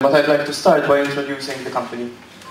but I'd like to start by introducing the company.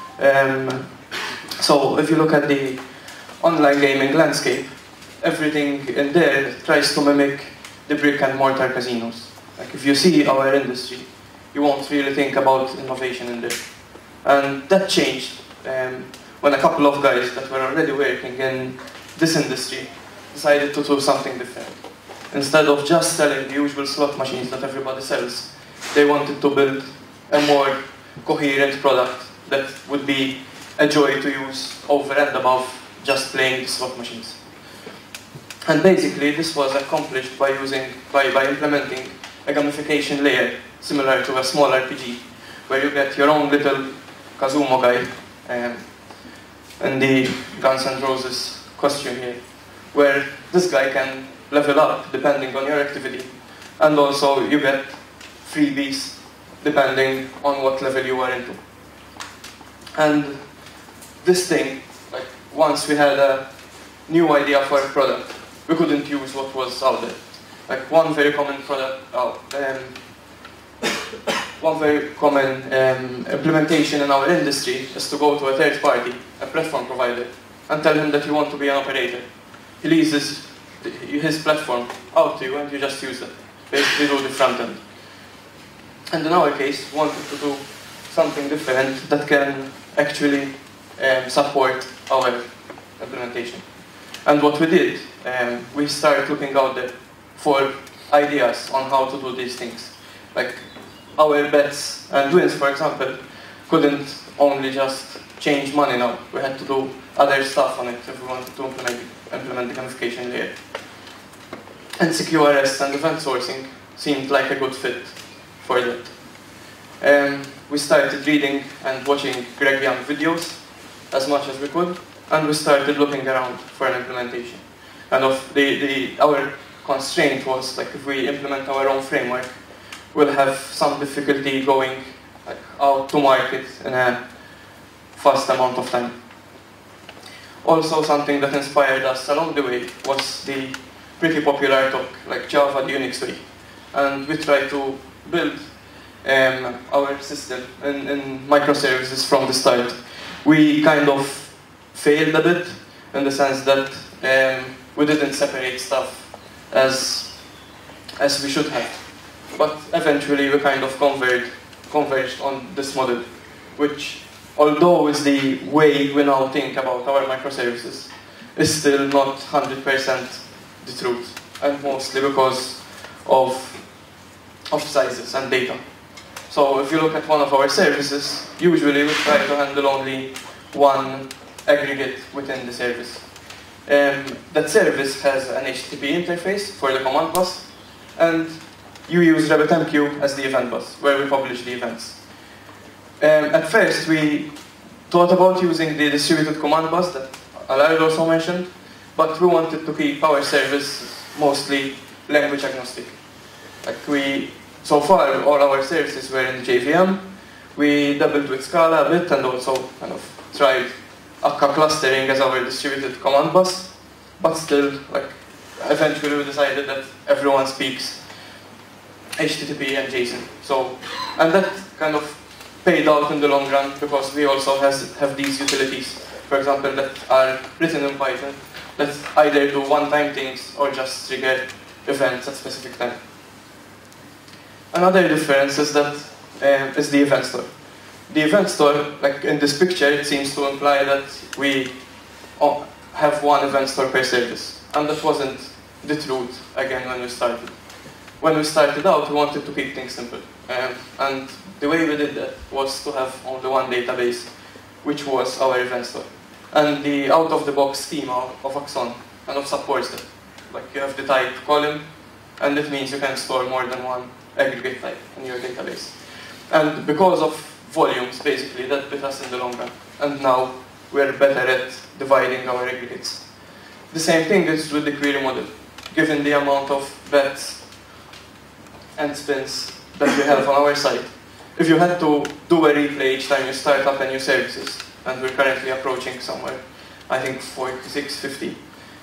So if you look at the online gaming landscape, everything in there tries to mimic the brick and mortar casinos. Like if you see our industry, you won't really think about innovation in there. And that changed when a couple of guys that were already working in this industry decided to do something different. Instead of just selling the usual slot machines that everybody sells, they wanted to build a more coherent product that would be a joy to use over and above just playing the slot machines. And basically this was accomplished by implementing a gamification layer similar to a small RPG, where you get your own little Casumo guy in the Guns N' Roses costume here, where this guy can level up depending on your activity, and also you get freebies depending on what level you are into. And this thing, like once we had a new idea for a product, we couldn't use what was out there. Like one very common implementation in our industry is to go to a third party, a platform provider, and tell him that you want to be an operator. He leases his platform out to you and you just use it. Basically do the front end. And in our case, we wanted to do something different that can actually support our implementation. And what we did, we started looking out there for ideas on how to do these things. Like our bets and wins, for example, couldn't only just change money now. We had to do other stuff on it if we wanted to implement the gamification layer. And CQRS and event sourcing seemed like a good fit for that. We started reading and watching Greg Young videos as much as we could, and we started looking around for an implementation. And our constraint was, like, if we implement our own framework, we'll have some difficulty going out to market in a fast amount of time. Also, something that inspired us along the way was the pretty popular talk, like Java the Unix way. And we tried to build our system in microservices from the start. We kind of failed a bit in the sense that we didn't separate stuff as we should have. But eventually we kind of converged on this model, which, although is the way we now think about our microservices, is still not 100% the truth, and mostly because of sizes and data. So if you look at one of our services, usually we try to handle only one aggregate within the service. That service has an HTTP interface for the command bus, and you use RabbitMQ as the event bus, where we publish the events. At first, we thought about using the distributed command bus that Alaric also mentioned, but we wanted to keep our service mostly language agnostic. So far, all our services were in JVM. We doubled with Scala a bit and also kind of tried Akka clustering as our distributed command bus, but still, eventually we decided that everyone speaks HTTP and JSON. And that kind of paid out in the long run because we also have these utilities, for example, that are written in Python that either do one-time things or just trigger events at specific time. Another difference is that is the event store. The event store, like in this picture, it seems to imply that we have one event store per service, and that wasn't the truth again when we started. When we started out, we wanted to keep things simple, and the way we did that was to have only one database, which was our event store. And the out-of-the-box schema of Axon kind of supports that. Like you have the type column, and it means you can store more than one aggregate type in your database. And because of volumes, basically, that bit us in the long run. And now we're better at dividing our aggregates. The same thing is with the query model. Given the amount of bets and spins that we have on our site, if you had to do a replay each time you start up a new services, and we're currently approaching somewhere, I think 46, 50,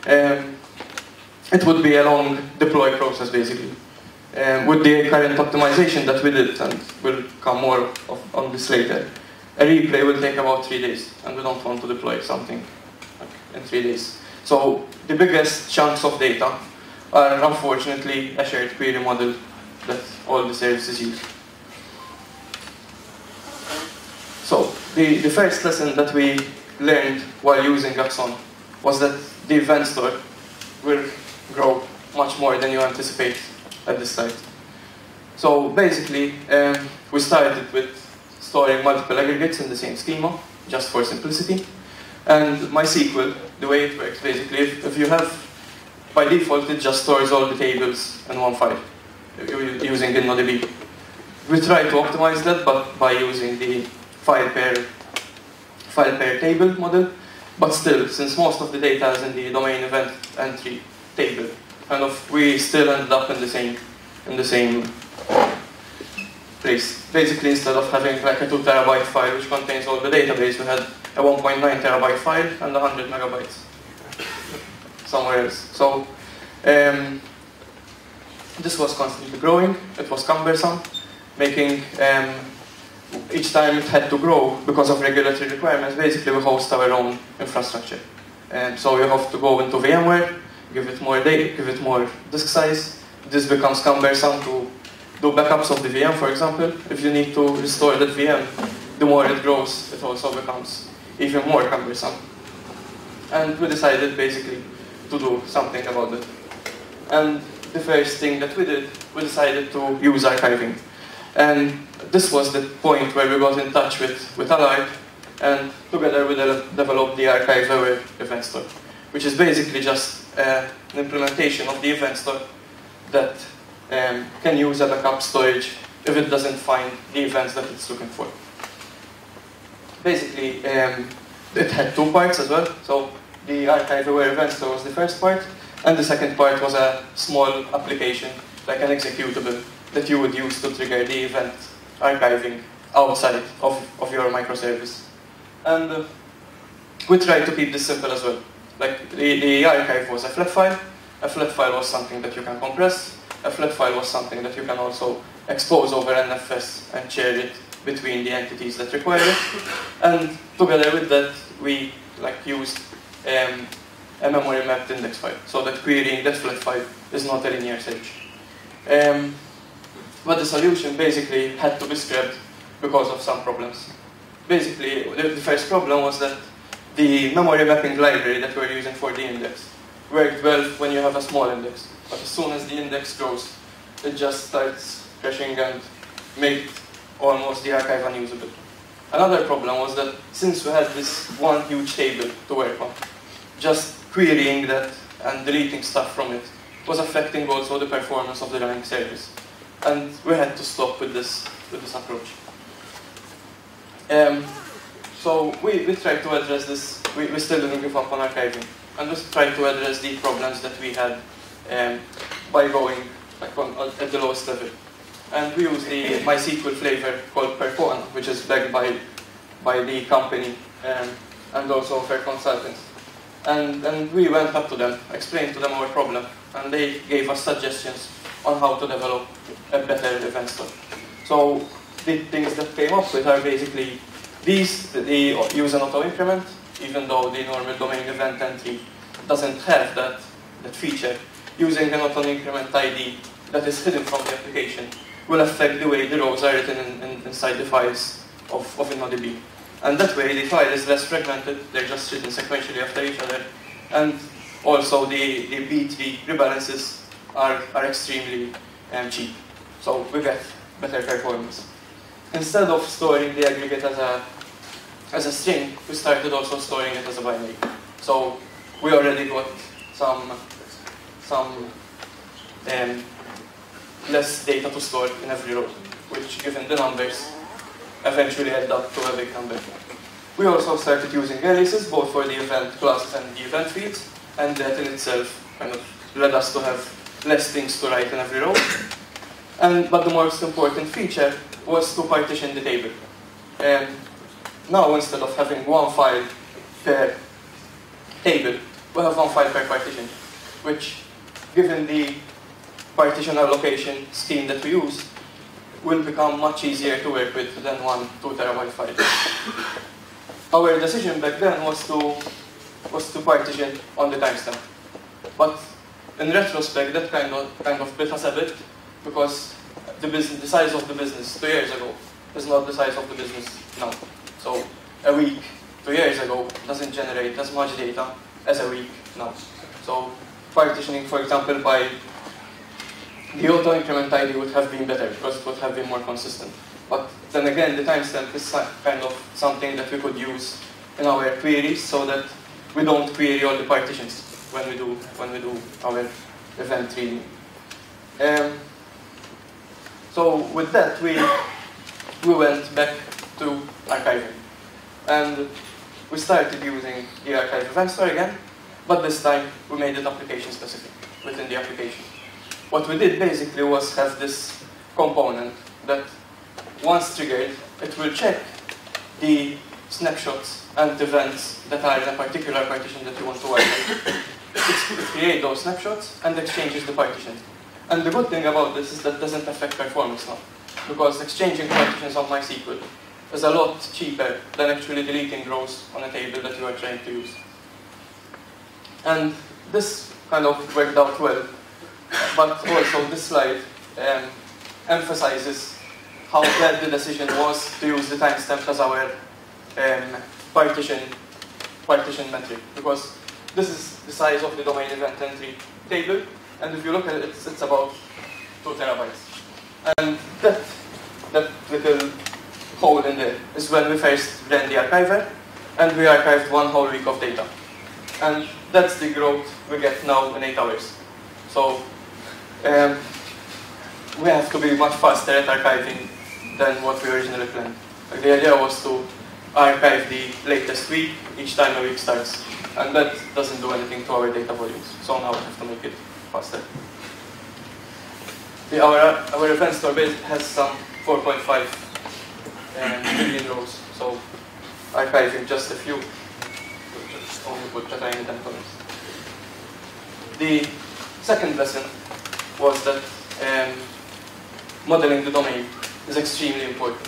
it would be a long deploy process, basically. With the current optimization that we did, and will come more of on this later. A replay will take about 3 days, and we don't want to deploy something in 3 days. So the biggest chunks of data are unfortunately a shared query model that all the services use. So the first lesson that we learned while using Axon was that the event store will grow much more than you anticipate at this time. So basically, we started with storing multiple aggregates in the same schema, just for simplicity. And MySQL, the way it works, basically, if you have, by default, it just stores all the tables in one file, using InnoDB. We try to optimize that, but by using the file pair table model. But still, since most of the data is in the domain event entry table, kind of, we still end up in the same place. Basically, instead of having like a 2 terabyte file which contains all the database, we had a 1.9 terabyte file and 100 megabytes somewhere else. So this was constantly growing. It was cumbersome, making each time it had to grow because of regulatory requirements. Basically, we host our own infrastructure, and so you have to go into VMware, give it more data, give it more disk size. This becomes cumbersome to do backups of the VM, for example. If you need to restore that VM, the more it grows, it also becomes even more cumbersome. And we decided basically to do something about it. And the first thing that we did, we decided to use archiving. And this was the point where we got in touch with Allied, and together we developed the archive-aware event store, which is basically just an implementation of the event store that can use a backup storage if it doesn't find the events that it's looking for. Basically, it had 2 parts as well. So the archive-aware event store was the first part, and the second part was a small application, like an executable, that you would use to trigger the event archiving outside of your microservice. And we tried to keep this simple as well. Like the archive was a flat file. A flat file was something that you can compress. A flat file was something that you can also expose over NFS and share it between the entities that require it. And together with that, we used a memory mapped index file, so that querying that flat file is not a linear search. But the solution basically had to be scrapped because of some problems. Basically, the first problem was that the memory mapping library that we're using for the index worked well when you have a small index. But as soon as the index grows, it just starts crashing and made almost the archive unusable. Another problem was that since we had this one huge table to work on, just querying that and deleting stuff from it was affecting also the performance of the running service. And we had to stop with this approach. So we tried to address this. We still didn't give up on archiving, and we tried to address the problems that we had by going at the lowest level. And we used the MySQL flavor called Perform, which is backed by the company and also their consultants. And we went up to them, explained to them our problem, and they gave us suggestions on how to develop a better event store. So the things that came up with are basically these: they use an auto increment, even though the normal domain event entry doesn't have that feature. Using an auto increment ID that is hidden from the application will affect the way the rows are written inside the files of InnoDB. And that way the file is less fragmented, they're just written sequentially after each other. And also the B3 rebalances are extremely cheap. So we get better performance. Instead of storing the aggregate as a string, we started also storing it as a binary. So we already got some less data to store in every row, which, given the numbers, eventually add up to a big number. We also started using aliases, both for the event classes and the event fields, and that in itself kind of led us to have less things to write in every row. But the most important feature was to partition the table. Now, instead of having one file per table, we have one file per partition, which, given the partition allocation scheme that we use, will become much easier to work with than one 2 terabyte file. Our decision back then was to partition on the timestamp. But in retrospect, that kind of bit us a bit, because the size of the business 2 years ago is not the size of the business now. So a week 2 years ago doesn't generate as much data as a week now. So partitioning, for example, by the auto increment ID would have been better because it would have been more consistent. But then again, the timestamp is kind of something that we could use in our queries so that we don't query all the partitions when we do our event reading. So with that, we went back to archiving, and we started using the archive event store again, but this time we made it application specific within the application. What we did basically was have this component that once triggered, it will check the snapshots and events that are in a particular partition that you want to work with. It creates those snapshots and exchanges the partitions. And the good thing about this is that it doesn't affect performance now, because exchanging partitions on MySQL is a lot cheaper than actually deleting rows on a table that you are trying to use. And this kind of worked out well, but also this slide emphasizes how bad the decision was to use the timestamp as our partition metric, because this is the size of the domain event entry table, and if you look at it, it's about 2 terabytes. And that little hole in there is when we first ran the archiver, and we archived 1 whole week of data. And that's the growth we get now in 8 hours. So we have to be much faster at archiving than what we originally planned. Like, the idea was to archive the latest week each time a week starts, and that doesn't do anything to our data volumes. So now we have to make it faster. Our event store base has some 4.5 billion rows, so archiving just a few will just only put the tiny components. The second lesson was that modeling the domain is extremely important.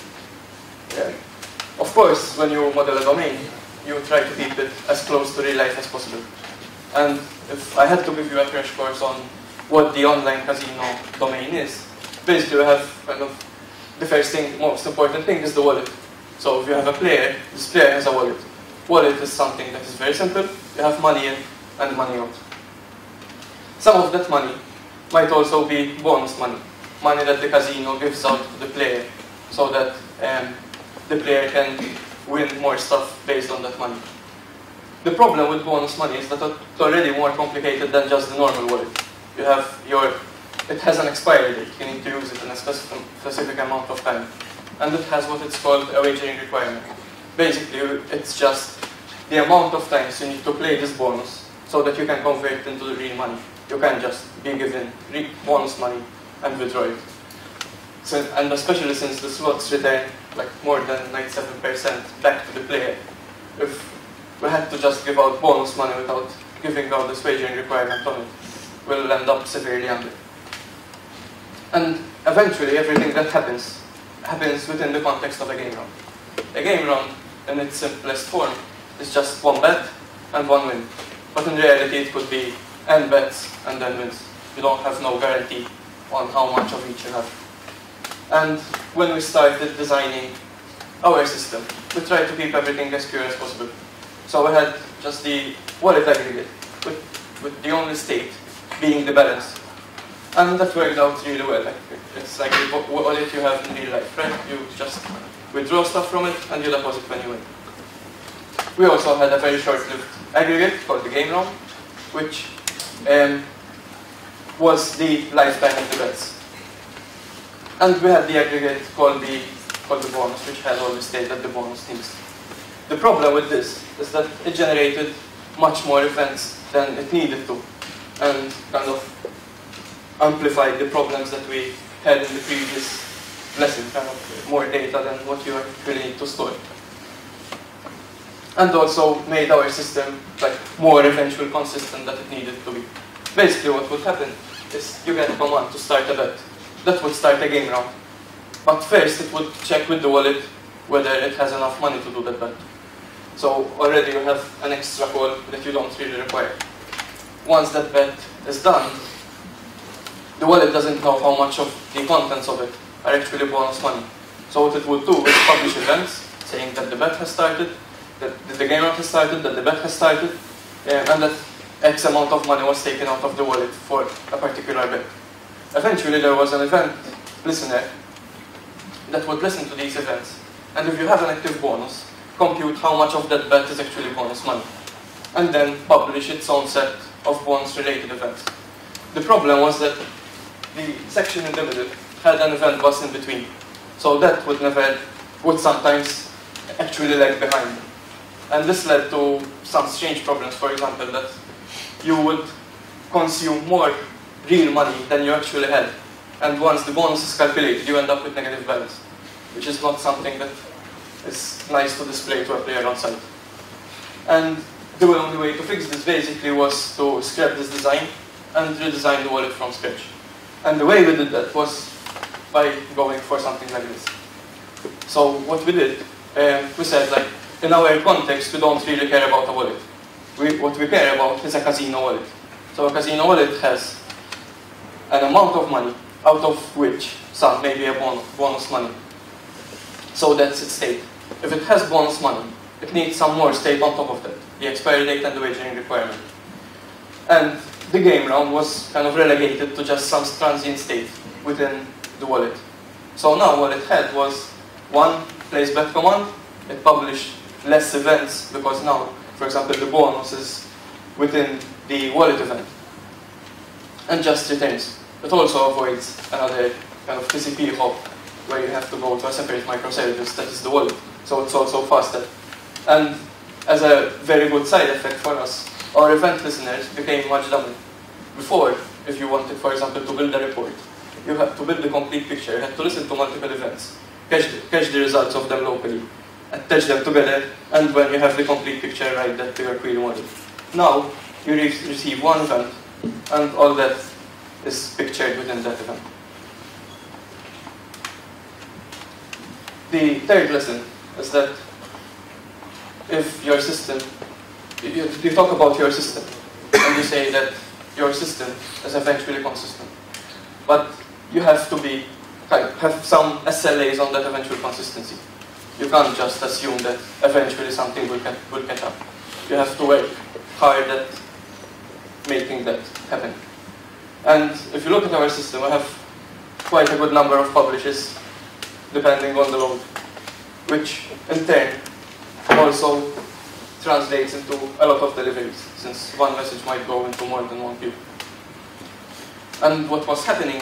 Of course, when you model a domain, you try to keep it as close to real life as possible. And if I had to give you a crash course on what the online casino domain is, basically you have kind of the first thing, most important thing is the wallet. So if you have a player, this player has a wallet. Wallet is something that is very simple. You have money in and money out. Some of that money might also be bonus money, money that the casino gives out to the player so that the player can win more stuff based on that money. The problem with bonus money is that it's already more complicated than just the normal wallet. You have it has an expiry date. You need to use it in a specific amount of time. And it has what it's called a wagering requirement. Basically, it's just the amount of times you need to play this bonus so that you can convert it into the real money. You can't just be given bonus money and withdraw it. So, and especially since the slots return like more than 97% back to the player, if we had to just give out bonus money without giving out this wagering requirement on it, we'll end up severely under. And eventually, everything that happens within the context of a game round. A game round, in its simplest form, is just 1 bet and 1 win. But in reality, it could be n bets and then wins. You don't have no guarantee on how much of each you have. And when we started designing our system, we tried to keep everything as pure as possible. So we had just the wallet aggregate, with the only state being the balance. And that worked out really well. It's like the wallet you have in real life, right? You just withdraw stuff from it and you deposit when you win. We also had a very short-lived aggregate called the game round, which was the lifetime of the bets. And we had the aggregate called the bonus, which had all the state that the bonus needs. The problem with this is that it generated much more events than it needed to, and kind of amplified the problems that we had in the previous lesson, kind of more data than what you actually need to store. And also made our system like more eventually consistent than it needed to be. Basically what would happen is you get a command to start a bet. That would start a game round. But first it would check with the wallet whether it has enough money to do that bet. So already you have an extra call that you don't really require. Once that bet is done, the wallet doesn't know how much of the contents of it are actually bonus money. So what it would do is publish events saying that the bet has started, that the game round has started, that the bet has started, and that X amount of money was taken out of the wallet for a particular bet. Eventually there was an event listener that would listen to these events, and if you have an active bonus, compute how much of that bet is actually bonus money, and then publish its own set of bonus related events. The problem was that the section in the middle had an event bus in between, so that would sometimes actually lag behind. And this led to some strange problems, for example, that you would consume more real money than you actually had. And once the bonus is calculated, you end up with negative balance, which is not something that is nice to display to a player on site. And the only way to fix this basically was to scrap this design and redesign the wallet from scratch. And the way we did that was by going for something like this. So what we did, we said, like, in our context, we don't really care about a wallet. What we care about is a casino wallet. So a casino wallet has an amount of money, out of which some may be a bonus money. So that's its state. If it has bonus money, it needs some more state on top of that, the expiry date and the wagering requirement. And the game round was kind of relegated to just some transient state within the wallet. So now what it had was one place bet command. It published less events because now, for example, the bonus is within the wallet event, and just returns. It also avoids another kind of TCP hop where you have to go to a separate microservice that is the wallet. So it's also faster. And as a very good side effect for us, our event listeners became much dumber. Before, if you wanted, for example, to build a report, you had to build the complete picture. You had to listen to multiple events, cache the results of them locally, attach them together, and when you have the complete picture, write that to your query model. Now, you receive one event, and all that is pictured within that event. The third lesson is that if your system, you talk about your system, and you say that your system is eventually consistent, but you have to have some SLAs on that eventual consistency. You can't just assume that eventually something will catch up. You have to work hard at making that happen. And if you look at our system, we have quite a good number of publishes, depending on the load, which in turn also translates into a lot of deliveries, since one message might go into more than one queue. And what was happening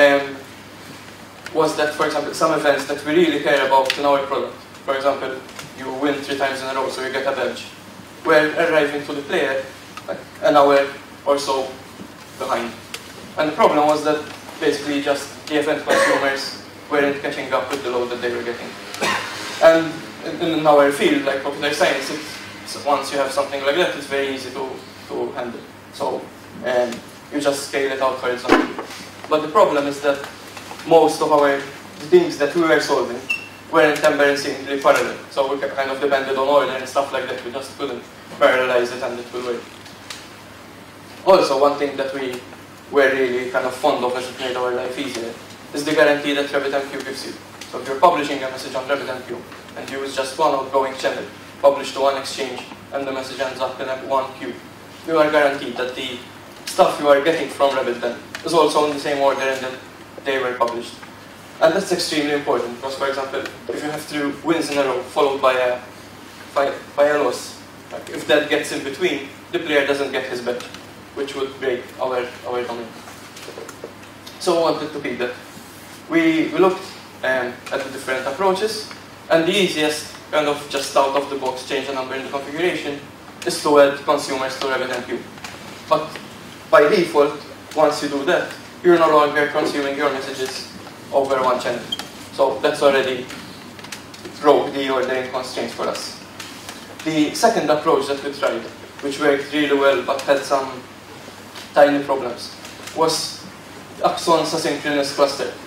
was that, for example, some events that we really care about in our product, for example, you win 3 times in a row, so you get a badge, were arriving to the player like an hour or so behind. And the problem was that basically just the event consumers weren't catching up with the load that they were getting. And in our field, like computer science, once you have something like that, it's very easy to handle. So you just scale it out horizontally. But the problem is that most of the things that we were solving weren't embarrassingly parallel. So we kind of depended on order and stuff like that. We just couldn't parallelize it and it will work. Also, one thing that we were really kind of fond of as it made our life easier is the guarantee that RabbitMQ gives you. So if you're publishing a message on RabbitMQ and you use just one outgoing channel, publish to one exchange, and the message ends up in one queue, you are guaranteed that the stuff you are getting from Rabbit then is also in the same order and that they were published. And that's extremely important because, for example, if you have 3 wins in a row followed by a loss, like if that gets in between, the player doesn't get his bet, which would break our domain. So we wanted to beat that. We looked at the different approaches, and the easiest, kind of just out of the box, change a number in the configuration is to add consumers to RabbitMQ. But by default, once you do that, you're no longer consuming your messages over one channel. So that's already broke the ordering constraints for us. The second approach that we tried, which worked really well but had some tiny problems, was Axon's asynchronous cluster.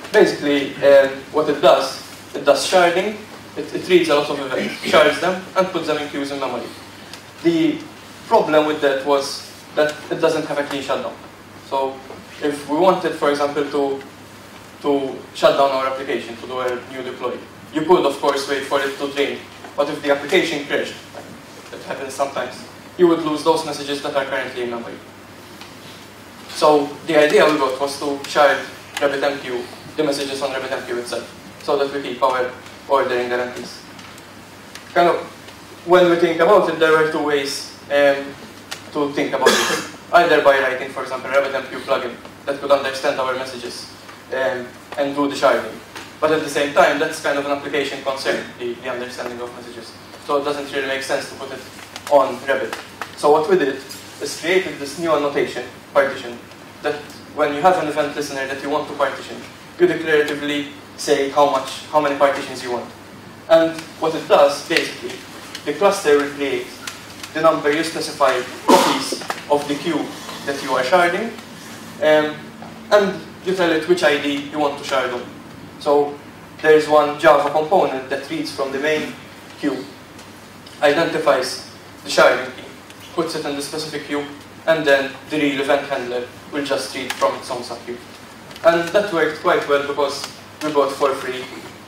basically, what it does sharding. It reads a lot of events, shards them, and puts them in queues in memory. The problem with that was that it doesn't have a clean shutdown. So if we wanted, for example, to shut down our application, to do a new deploy, you could, of course, wait for it to train. But if the application crashed, it happens sometimes, you would lose those messages that are currently in memory. So the idea we got was to shard RabbitMQ, the messages on RabbitMQ itself, so that we keep our ordering guarantees. When we think about it, there were two ways to think about it. Either by writing, for example, a RabbitMQ plugin that could understand our messages and do the sharding. But at the same time, that's kind of an application concern, the understanding of messages. So it doesn't really make sense to put it on Rabbit. So what we did is created this new annotation, partition, that when you have an event listener that you want to partition, you declaratively say how many partitions you want. And what it does, basically, the cluster will create the number you specify copies of the queue that you are sharding, and you tell it which ID you want to shard on. So there is one Java component that reads from the main queue, identifies the sharding key, puts it in the specific queue, and then the real event handler will just read from its own subqueue. And that worked quite well because we got for free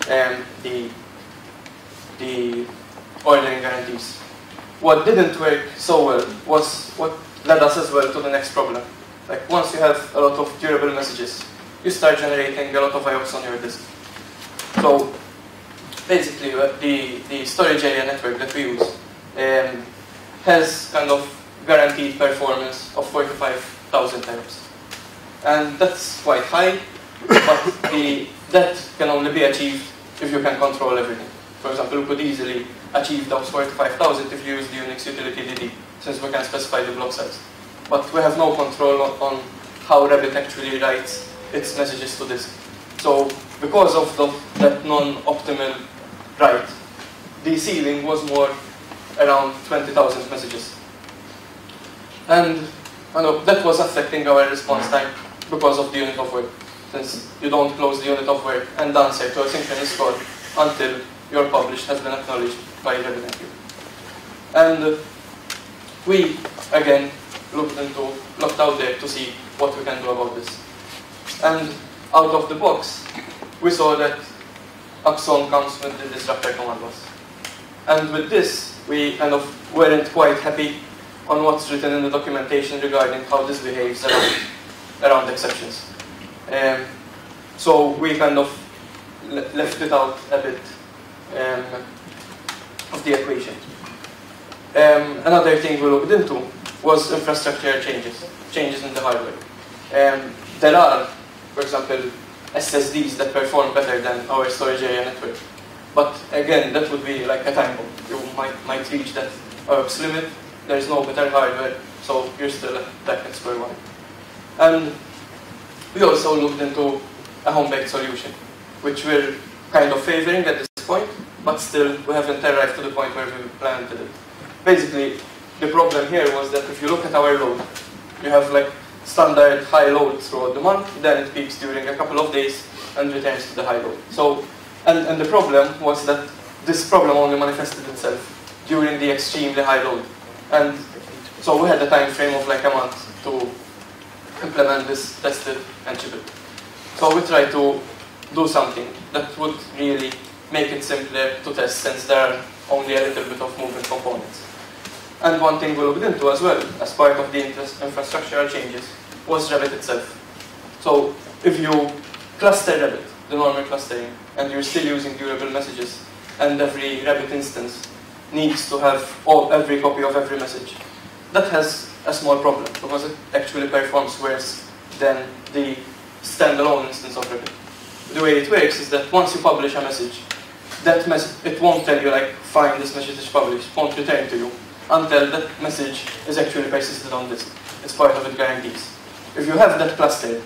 the ordering guarantees. What didn't work so well was what led us as well to the next problem. Like once you have a lot of durable messages, you start generating a lot of IOPS on your disk. So basically the storage area network that we use has kind of guaranteed performance of 45,000 IOPS. And that's quite high, but that can only be achieved if you can control everything. For example, we could easily achieve those 45,000 if you use the Unix utility DD, since we can specify the block size. But we have no control on how Rabbit actually writes its messages to disk. So because of that non-optimal write, the ceiling was more around 20,000 messages. And that was affecting our response time because of the unit of work, since you don't close the unit of work and answer to a synchronous call until your publish has been acknowledged by RabbitMQ. And we, again, looked out there to see what we can do about this. And out of the box, we saw that Axon comes with the disruptor command bus. And with this, we kind of weren't quite happy on what's written in the documentation regarding how this behaves around exceptions. So we kind of left it out a bit of the equation. Another thing we looked into was infrastructure changes in the hardware. There are, for example, SSDs that perform better than our storage area network. But again, that would be like a time bomb. You might reach that IOPS limit. There is no better hardware, so you're still back at square one. And we also looked into a home-baked solution, which we're kind of favoring at this point, but still we haven't arrived to the point where we implemented it. Basically, the problem here was that if you look at our load, you have like standard high load throughout the month, then it peaks during a couple of days and returns to the high load. So, and the problem was that this problem only manifested itself during the extremely high load. And so we had a time frame of like a month to implement this, test it, and ship it. So we tried to do something that would really make it simpler to test, since there are only a little bit of moving components. And one thing we looked into as well, as part of the infrastructural changes, was Rabbit itself. So if you cluster Rabbit, the normal clustering, and you're still using durable messages, and every Rabbit instance needs to have every copy of every message, that has a small problem, because it actually performs worse than the standalone instance of Rabbit. The way it works is that once you publish a message, it won't tell you like, fine, this message is published, it won't return to you until that message is actually persisted on disk. It's part of its guarantees. If you have that clustered,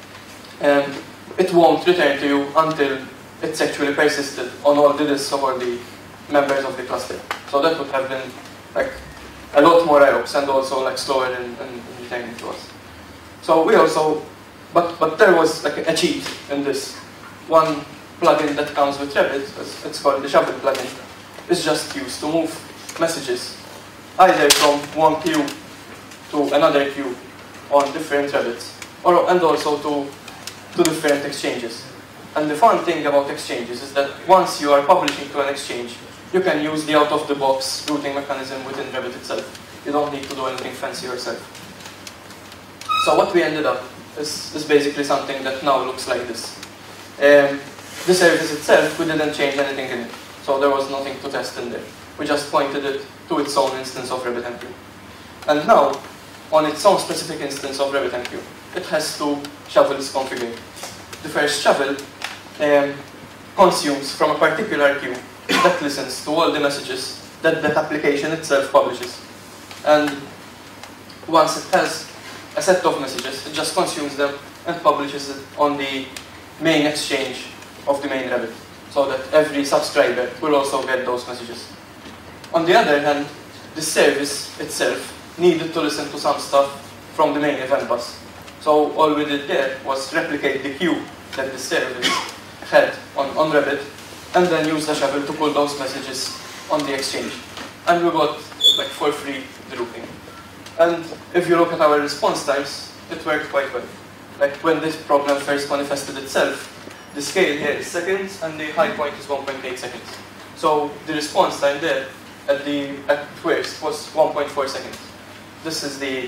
it won't return to you until it's actually persisted on all the disks of all the members of the cluster. So that would have been like a lot more IOPS and also like slower in returning to us. So we also, but there was like a cheat in this one plugin that comes with Rabbit, it's called the shovel plugin, is just used to move messages either from one queue to another queue on different Rabbits, and also to different exchanges. And the fun thing about exchanges is that once you are publishing to an exchange, you can use the out-of-the-box routing mechanism within Rabbit itself. You don't need to do anything fancy yourself. So what we ended up is basically something that now looks like this. The service itself, we didn't change anything in it. So there was nothing to test in there. We just pointed it to its own instance of RabbitMQ. And now, on its own specific instance of RabbitMQ, it has two shovels configured. The first shovel consumes from a particular queue that listens to all the messages that that application itself publishes. And once it has a set of messages, it just consumes them and publishes it on the main exchange of the main Rabbit, so that every subscriber will also get those messages. On the other hand, the service itself needed to listen to some stuff from the main event bus. So all we did there was replicate the queue that the service had on Rabbit, and then use the shovel to pull those messages on the exchange. And we got, like, for free the routing. And if you look at our response times, it worked quite well. Like, when this problem first manifested itself, the scale here is seconds, and the high point is 1.8 seconds. So the response time there, at worst, was 1.4 seconds. This is the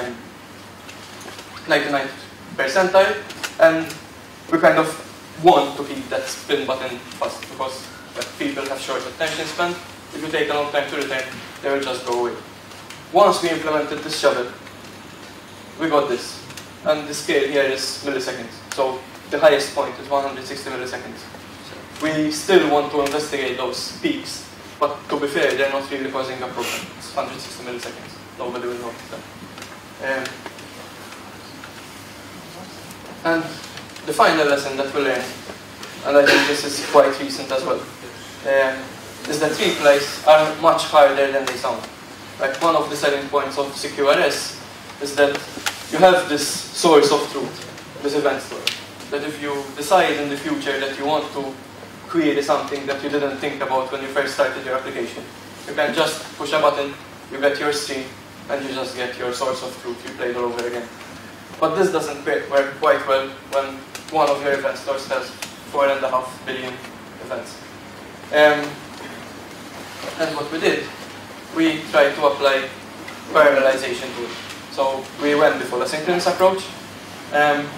99th percentile, and we kind of want to keep that spin button fast, because people have short attention span. If you take a long time to return, they will just go away. Once we implemented this shovel, we got this. And the scale here is milliseconds. So the highest point is 160 milliseconds. We still want to investigate those peaks, but to be fair, they're not really causing a problem. It's 160 milliseconds. Nobody will notice them. And the final lesson that we learned, and I think this is quite recent as well, is that replies are much harder than they sound. Like, one of the selling points of CQRS is that you have this source of truth, this event store, that if you decide in the future that you want to create something that you didn't think about when you first started your application, you can just push a button, you get your stream, and you just get your source of truth replayed all over again. But this doesn't work quite well when one of your event stores has 4.5 billion events. And what we did, we tried to apply parallelization to it. So we went the full asynchronous approach, and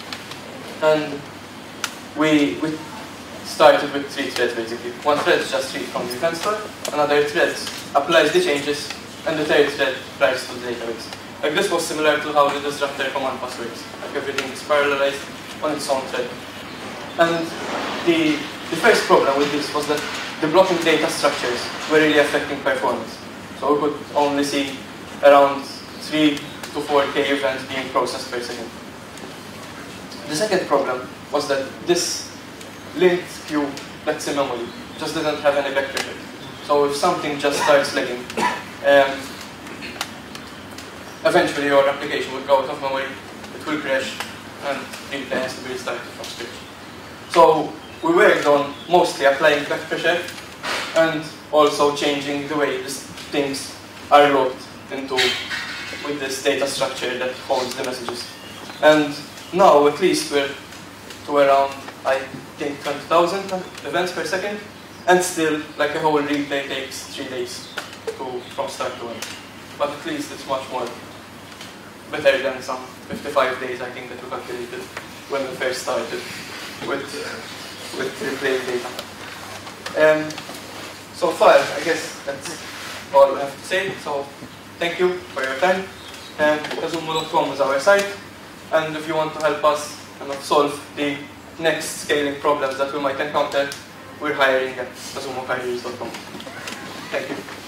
we started with 3 threads basically. One thread is just read from the event store, another thread applies the changes, and the third thread writes to the database. Like, this was similar to how the disruptor command pass works. Like, everything is parallelized on its own thread. And the first problem with this was that the blocking data structures were really affecting performance. So we could only see around 3 to 4K events being processed per second. The second problem was that this linked queue that's in memory just didn't have any vector shift. So if something just starts lagging, eventually your application will go out of memory, it will crash, and replay has to be restarted from scratch. So we worked on mostly applying vector shift and also changing the way these things are loaded into with this data structure that holds the messages. And now at least we're to around, I think, 20,000 events per second, and still, like, a whole replay takes 3 days from start to end. But at least it's much more better than some 55 days, I think, that we calculated when we first started with replaying data. So far, I guess that's all I have to say. So thank you for your time. Casumo.com is our site, and if you want to help us kind of solve the next scaling problems that we might encounter, we're hiring at casumocareers.com. Thank you.